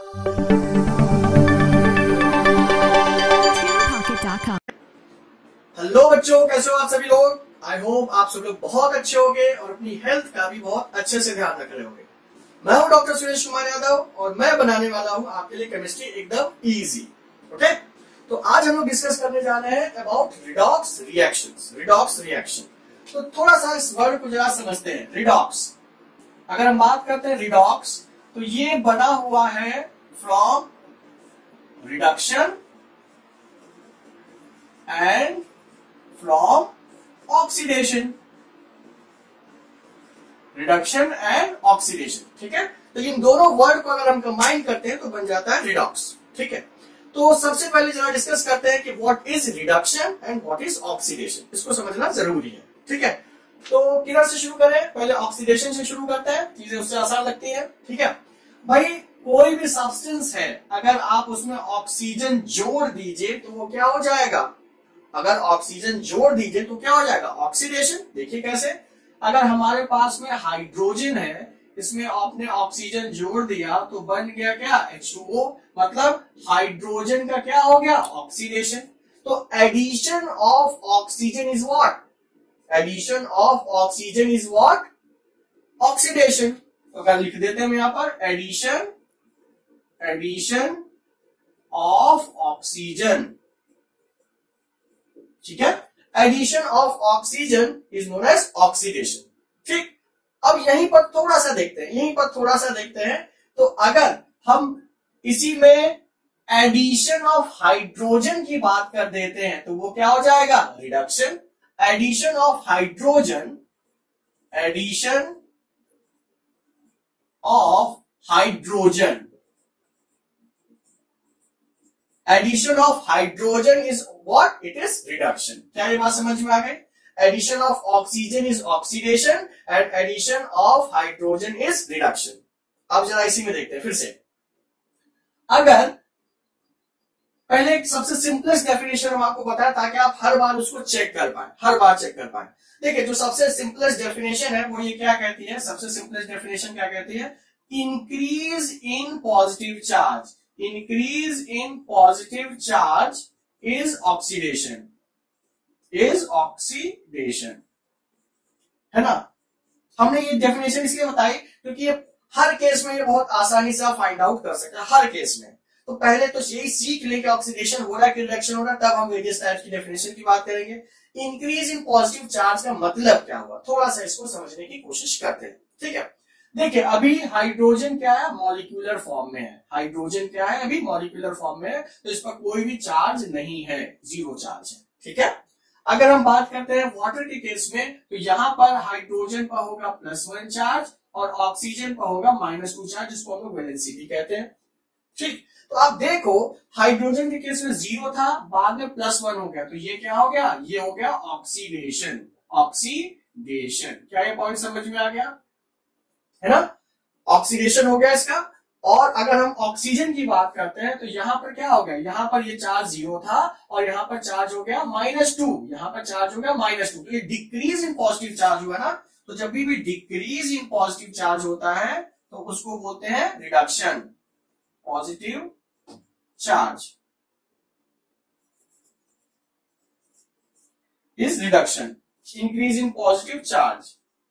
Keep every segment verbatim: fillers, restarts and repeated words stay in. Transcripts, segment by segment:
Hello बच्चों, कैसे हो आप सभी लोग। आई होप आप सब लोग बहुत अच्छे होंगे और अपनी हेल्थ का भी बहुत अच्छे से ध्यान रख रहे होंगे। मैं हूं डॉक्टर सुरेश कुमार यादव और मैं बनाने वाला हूं आपके लिए केमिस्ट्री एकदम इजी। ओके, तो आज हम लोग डिस्कस करने जा रहे हैं about redox reactions. Redox reaction, तो थोड़ा सा इस वर्ड को जरा समझते हैं। रिडॉक्स, अगर हम बात करते हैं रिडॉक्स, तो ये बना हुआ है from reduction and from oxidation. Reduction and oxidation, ठीक है। तो इन दोनों वर्ड को अगर हम कंबाइन करते हैं तो बन जाता है रिडॉक्स, ठीक है। तो सबसे पहले जरा डिस्कस करते हैं कि what is reduction and what is oxidation. इसको समझना जरूरी है, ठीक है। तो किधर से शुरू करें? पहले ऑक्सीडेशन से शुरू करते हैं, चीजें उससे आसान लगती है, ठीक है। भाई कोई भी सब्सटेंस है, अगर आप उसमें ऑक्सीजन जोड़ दीजिए तो वो क्या हो जाएगा? अगर ऑक्सीजन जोड़ दीजिए तो क्या हो जाएगा? ऑक्सीडेशन। देखिए कैसे, अगर हमारे पास में हाइड्रोजन है, इसमें आपने ऑक्सीजन जोड़ दिया तो बन गया क्या? एच टू ओ, मतलब हाइड्रोजन का क्या हो गया? ऑक्सीडेशन। तो addition of oxygen is what? Addition of oxygen is what? Oxidation. तो अगर लिख देते हैं हम यहां पर एडिशन एडिशन ऑफ ऑक्सीजन, ठीक है। Addition of oxygen is known as oxidation, ठीक। अब यहीं पर थोड़ा सा देखते हैं, यहीं पर थोड़ा सा देखते हैं। तो अगर हम इसी में एडिशन ऑफ हाइड्रोजन की बात कर देते हैं तो वो क्या हो जाएगा? Reduction. Addition of hydrogen, addition of hydrogen, addition of hydrogen is what? It is reduction. क्या ये बात समझ में आ गई? Addition of oxygen is oxidation and addition of hydrogen is reduction. अब जरा इसी में देखते हैं फिर से। अगर पहले एक सबसे सिंपलेस्ट डेफिनेशन हम आपको बताया ताकि आप हर बार उसको चेक कर पाए, हर बार चेक कर पाए। देखिए जो सबसे सिंपलेस्ट डेफिनेशन है वो ये क्या कहती है? सबसे सिंपलेस्ट डेफिनेशन क्या कहती है? Increase in positive charge, increase in positive charge is oxidation, is oxidation, है ना। हमने ये डेफिनेशन इसलिए बताई क्योंकि ये हर केस में ये बहुत आसानी से आप फाइंड आउट कर सकते हैं, हर केस में। तो पहले तो यही सीख लें कि ऑक्सीडेशन हो रहा है कि रिडक्शन हो रहा है, तब हम वेरियस टाइप्स की डेफिनेशन की बात करेंगे। इंक्रीज इन पॉजिटिव चार्ज का मतलब क्या हुआ, थोड़ा सा इसको समझने की कोशिश करते हैं, ठीक है। देखिए अभी हाइड्रोजन क्या है? मॉलिक्यूलर फॉर्म में है। हाइड्रोजन क्या है? अभी मॉलिक्यूलर फॉर्म में है, तो इस पर कोई भी चार्ज नहीं है, जीरो चार्ज है, ठीक है। अगर हम बात करते हैं वाटर के केस में, तो यहां पर हाइड्रोजन पर होगा प्लस वन चार्ज और ऑक्सीजन पर होगा माइनस टू चार्ज, जिसको हम लोग वैलेंसी कहते हैं, ठीक। तो आप देखो हाइड्रोजन के केस में जीरो था, बाद में प्लस वन हो गया, तो ये क्या हो गया? ये हो गया ऑक्सीडेशन। ऑक्सीडेशन, क्या ये पॉइंट समझ में आ गया? है ना, ऑक्सीडेशन हो गया इसका। और अगर हम ऑक्सीजन की बात करते हैं तो यहां पर क्या हो गया? यहां पर ये चार्ज जीरो था और यहां पर चार्ज हो गया माइनस टू, यहां पर चार्ज हो गया माइनस टू, तो ये डिक्रीज इन पॉजिटिव चार्ज हुआ ना। तो जब भी भी डिक्रीज इन पॉजिटिव चार्ज होता है तो उसको बोलते हैं reduction. Positive charge is reduction, increase in positive charge,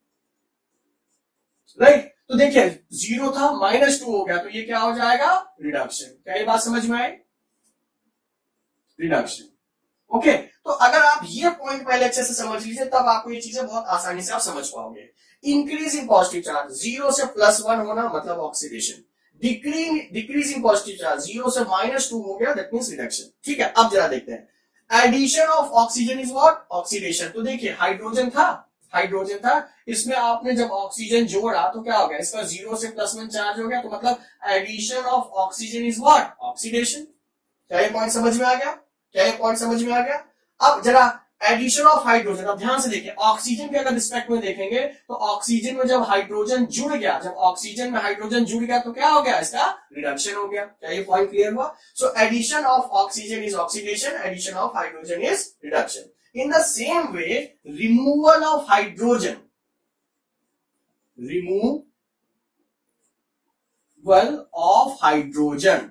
right right? तो देखिए जीरो था, माइनस टू हो गया, तो ये क्या हो जाएगा? रिडक्शन। क्या ये बात समझ में आई? रिडक्शन। ओके, तो अगर आप ये पॉइंट पहले अच्छे से समझ लीजिए तब आपको ये चीजें बहुत आसानी से आप समझ पाओगे। Increase in positive charge, zero से प्लस वन होना मतलब oxidation. Decrease decrease in positive charge, zero से माइनस टू हो गया, दैट मींस रिडक्शन, ठीक है। अब जरा देखते हैं addition of oxygen is what? Oxidation. तो देखिए हाइड्रोजन था, हाइड्रोजन था, इसमें आपने जब ऑक्सीजन जोड़ा तो क्या हो गया? इसका जीरो से प्लस वन चार्ज हो गया, तो मतलब addition of oxygen is what? Oxidation. क्या ये पॉइंट समझ में आ गया? क्या ये पॉइंट समझ में आ गया? अब जरा एडिशन ऑफ हाइड्रोजन, अब ध्यान से देखिए, ऑक्सीजन के अगर रिस्पेक्ट में देखेंगे तो ऑक्सीजन में जब हाइड्रोजन जुड़ गया, जब ऑक्सीजन में हाइड्रोजन जुड़ गया तो क्या हो गया? इसका रिडक्शन हो गया। क्या ये पॉइंट क्लियर हुआ? So addition of oxygen is oxidation, addition of hydrogen is reduction. In the same way, removal of hydrogen, remove of hydrogen.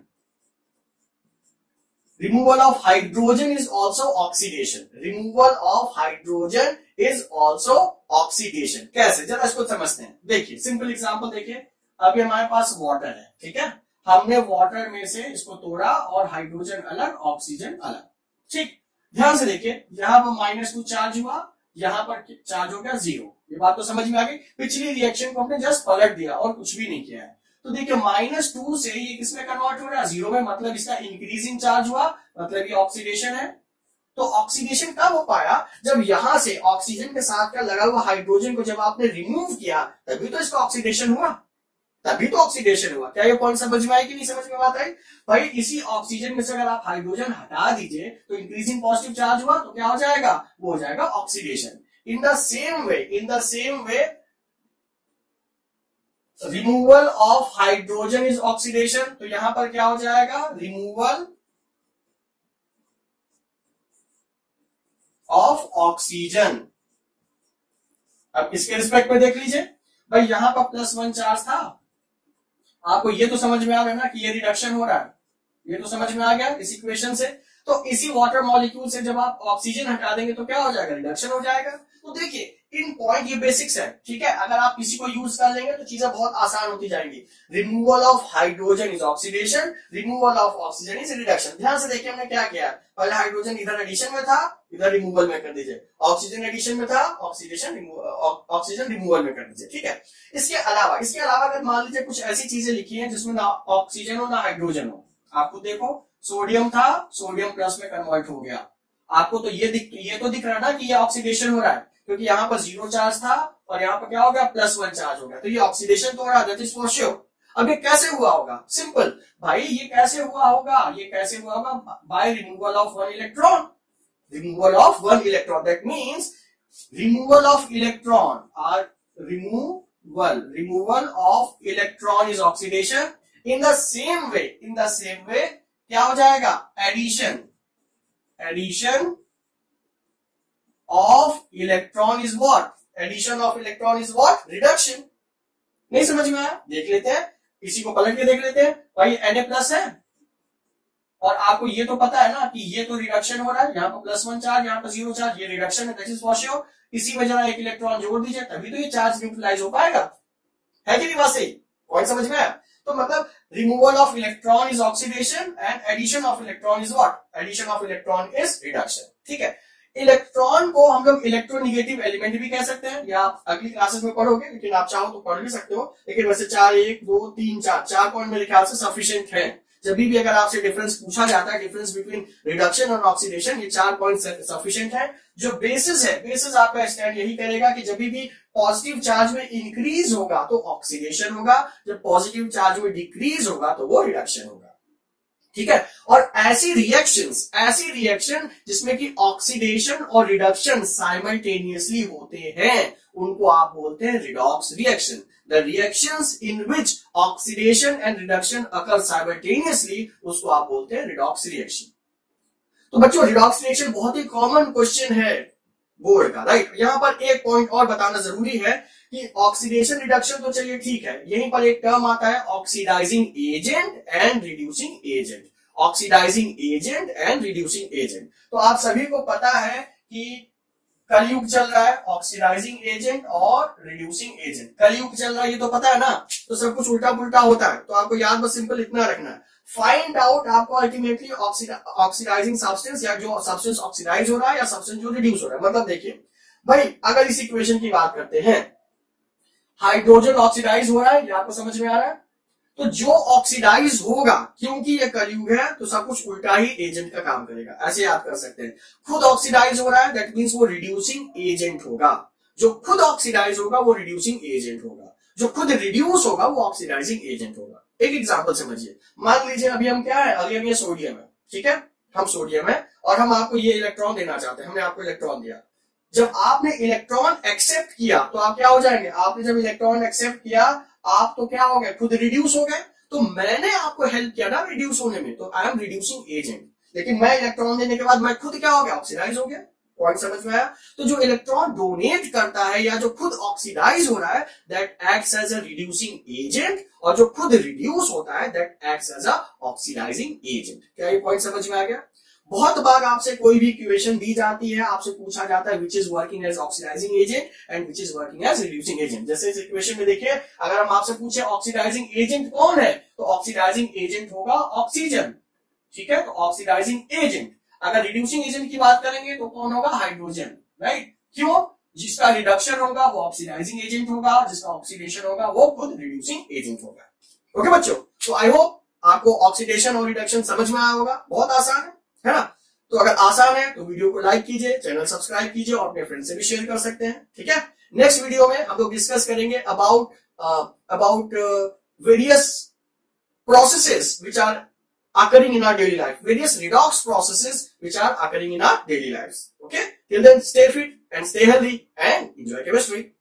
Removal of hydrogen is also oxidation. Removal of hydrogen is also oxidation. कैसे, जरा इसको समझते हैं. देखिए simple example देखिए. अभी हमारे पास water है, ठीक है. हमने वाटर में से इसको तोड़ा और हाइड्रोजन अलग, ऑक्सीजन अलग. ठीक, ध्यान से देखिए. यहां पर माइनस टू चार्ज हुआ, यहां पर चार्ज हो गया जीरो. ये बात तो समझ में आ गई. पिछली रिएक्शन को हमने जस्ट पलट दिया और कुछ भी नहीं किया है. तो देखिए माइनस टू से ये किसमें कन्वर्ट हो रहा है, जीरो में. मतलब इसका इंक्रीजिंग चार्ज हुआ, मतलब ये ऑक्सीडेशन है. तो ऑक्सीडेशन कब हो पाया, जब यहां से ऑक्सीजन के साथ का लगा हुआ हाइड्रोजन को जब आपने रिमूव किया, तभी तो इसका ऑक्सीडेशन हुआ. तभी तो ऑक्सीडेशन हुआ. क्या ये पॉइंट समझ में आई कि नहीं समझ में बात आई भाई. इसी ऑक्सीजन में से अगर आप हाइड्रोजन हटा दीजिए तो इंक्रीजिंग पॉजिटिव चार्ज हुआ, तो क्या हो जाएगा, वो हो जाएगा oxidation. In the same way, in the same way removal of hydrogen is oxidation. तो यहां पर क्या हो जाएगा, रिमूवल ऑफ ऑक्सीजन. अब इसके रिस्पेक्ट में देख लीजिए भाई, यहां पर प्लस वन चार्ज था. आपको ये तो समझ में आ गया ना कि ये रिडक्शन हो रहा है. ये तो समझ में आ गया इस इक्वेशन से. तो इसी वाटर मॉलिक्यूल से जब आप ऑक्सीजन हटा देंगे तो क्या हो जाएगा, रिडक्शन हो जाएगा. तो देखिए इन पॉइंट ये बेसिक्स है, ठीक है. अगर आप किसी को यूज कर लेंगे तो चीजें बहुत आसान होती जाएंगी. Removal of hydrogen is oxidation, removal of oxygen is reduction. ध्यान से देखिए हमने क्या किया. पहले हाइड्रोजन इधर एडिशन में था, इधर रिमूवल में कर दीजिए. ऑक्सीजन एडिशन में था, ऑक्सीडेशन ऑक्सीजन रिमूवल में कर दीजिए. ठीक है. इसके अलावा इसके अलावा अगर मान लीजिए कुछ ऐसी चीजें लिखी है जिसमें ना ऑक्सीजन हो ना हाइड्रोजन हो. आपको देखो सोडियम था, सोडियम प्लस में कन्वर्ट हो गया. आपको तो ये दिख ये तो दिख रहा ना कि ये ऑक्सीडेशन हो रहा है, क्योंकि यहाँ पर जीरो चार्ज था और यहाँ पर क्या हो गया, प्लस वन चार्ज हो गया. तो ये ऑक्सीडेशन तो हो रहा है, दैट इज फॉर श्योर. अब ये कैसे हुआ होगा, सिंपल भाई. ये कैसे हुआ होगा, ये कैसे हुआ होगा, by removal of one electron. Removal of one electron, that means removal of electron or removal removal of electron is oxidation. In the same way in the same way क्या हो जाएगा, addition addition of electron is what, addition of electron is what, reduction. नहीं समझ में आया, देख लेते हैं. इसी को पलट के देख लेते हैं. भाई Na प्लस है और आपको ये तो पता है ना कि ये तो रिडक्शन हो रहा है. यहाँ पर प्लस वन चार्ज, यहाँ पर जीरो चार्ज, ये रिडक्शन है, दैट इज फॉर श्योर. इसी में जरा एक इलेक्ट्रॉन जोड़ दीजिए, तभी तो ये चार्ज न्यूट्रलाइज हो पाएगा. है कि नहीं बात सही, पॉइंट समझ में आया. तो मतलब removal of electron is oxidation and addition of electron is what, addition of electron is reduction. ठीक है. इलेक्ट्रॉन को हम लोग इलेक्ट्रोनिगेटिव एलिमेंट भी कह सकते हैं, या आप अगली क्लासेस में पढ़ोगे, लेकिन आप चाहो तो पढ़ भी सकते हो. लेकिन वैसे चार, एक दो तीन चार चार पॉइंट मेरे ख्याल से सफिशिएंट है. जब भी अगर आपसे डिफरेंस पूछा जाता है, डिफरेंस बिटवीन रिडक्शन और ऑक्सीडेशन, ये चार पॉइंट सफिशिएंट है. जो बेसिस है, बेसिस आपका स्टैंड यही करेगा कि जब भी पॉजिटिव चार्ज में इंक्रीज होगा तो ऑक्सीडेशन होगा, जब पॉजिटिव चार्ज में डिक्रीज होगा तो वो रिडक्शन होगा. ठीक है. और ऐसी रिएक्शंस ऐसी रिएक्शन जिसमें कि ऑक्सीडेशन और रिडक्शन साइमल्टेनियसली होते हैं, उनको आप बोलते हैं redox reaction. The reactions in which oxidation and reduction occur simultaneously, उसको आप बोलते हैं रिडॉक्स रिएक्शन. तो बच्चों रिडॉक्स रिएक्शन बहुत ही कॉमन क्वेश्चन है बोर्ड का, राइट. यहां पर एक पॉइंट और बताना जरूरी है कि ऑक्सीडेशन रिडक्शन तो चलिए ठीक है, यहीं पर एक टर्म आता है oxidising agent and reducing agent. Oxidising agent and reducing agent. तो आप सभी को पता है कि कलयुग चल रहा है, ऑक्सीडाइजिंग एजेंट और रिड्यूसिंग एजेंट. कलयुग चल रहा है ये तो पता है ना, तो सब कुछ उल्टा पुल्टा होता है. तो आपको याद बस सिंपल इतना रखना है, फाइंड आउट आपको अल्टीमेटली ऑक्सीडाइजिंग सब्सटेंस, या जो सब्सटेंस ऑक्सीडाइज हो रहा है या सब्सटेंस जो रिड्यूस हो रहा है. मतलब देखिए भाई, अगर इस इक्वेशन की बात करते हैं, हाइड्रोजन ऑक्सीडाइज हो रहा है, ये आपको समझ में आ रहा है. तो जो ऑक्सीडाइज होगा, क्योंकि ये कलयुग है तो सब कुछ उल्टा ही एजेंट का काम करेगा. ऐसे याद कर सकते हैं. खुद ऑक्सीडाइज हो रहा है, दैट मींस वो रिड्यूसिंग एजेंट होगा. जो खुद ऑक्सीडाइज होगा वो रिड्यूसिंग एजेंट होगा. जो खुद रिड्यूस होगा वो ऑक्सीडाइजिंग एजेंट होगा. एक एग्जांपल समझिए. मान लीजिए अभी हम क्या है, अभी हम ये सोडियम है, ठीक है. हम सोडियम है और हम आपको ये इलेक्ट्रॉन देना चाहते हैं. हमने आपको इलेक्ट्रॉन दिया. जब आपने इलेक्ट्रॉन एक्सेप्ट किया तो आप क्या हो जाएंगे, आपने जब इलेक्ट्रॉन एक्सेप्ट किया आप तो क्या हो गए, खुद रिड्यूस हो गए. तो मैंने आपको हेल्प किया ना रिड्यूस होने में, तो आई एम रिड्यूसिंग एजेंट. लेकिन मैं इलेक्ट्रॉन देने के बाद मैं खुद क्या हो गया, ऑक्सीडाइज हो गया. पॉइंट समझ में आया? तो जो इलेक्ट्रॉन डोनेट करता है या जो खुद ऑक्सीडाइज हो रहा है that acts as a reducing agent, और जो खुद रिड्यूस होता है that acts as a oxidising agent. क्या ये पॉइंट समझ में आ गया? बहुत बार आपसे कोई भी इक्वेशन दी जाती है, आपसे पूछा जाता है which is working as oxidising agent and which is working as reducing agent. जैसे इस इक्वेशन में देखिए, अगर हम आपसे पूछे ऑक्सीडाइजिंग एजेंट कौन है, तो ऑक्सीडाइजिंग एजेंट होगा ऑक्सीजन, ठीक है? तो ऑक्सीडाइजिंग एजेंट। अगर रिड्यूसिंग एजेंट की बात करेंगे तो कौन होगा? Hydrogen, right? क्यों? जिसका रिडक्शन होगा वो ऑक्सीडाइजिंग एजेंट होगा, जिसका ऑक्सीडेशन होगा वो खुद रिड्यूसिंग एजेंट होगा। ओके बच्चों, तो आई होप आपको ऑक्सीडेशन और रिडक्शन समझ में आया होगा। बहुत आसान है, है ना? तो अगर आसान है तो वीडियो को लाइक कीजिए, चैनल सब्सक्राइब कीजिए और अपने फ्रेंड से भी शेयर कर सकते हैं, ठीक है? नेक्स्ट वीडियो में हम लोग डिस्कस करेंगे about about various processes which are occurring in our daily life, various redox processes which are occurring in our daily lives. Okay, till then stay fit and stay healthy and enjoy chemistry.